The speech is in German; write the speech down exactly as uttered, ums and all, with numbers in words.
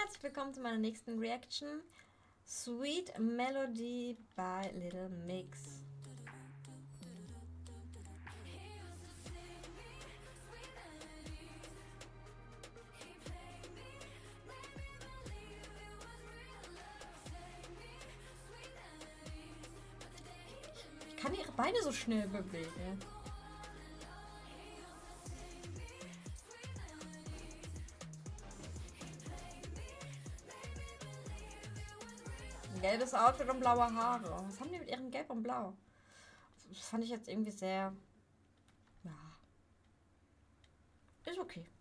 herzlich willkommen zu meiner nächsten Reaction. Sweet Melody by Little Mix. Ich kann ihre Beine so schnell bewegen. Gelbes Outfit und blaue Haare. Was haben die mit ihrem Gelb und Blau? Das fand ich jetzt irgendwie sehr... Ja. Ist okay.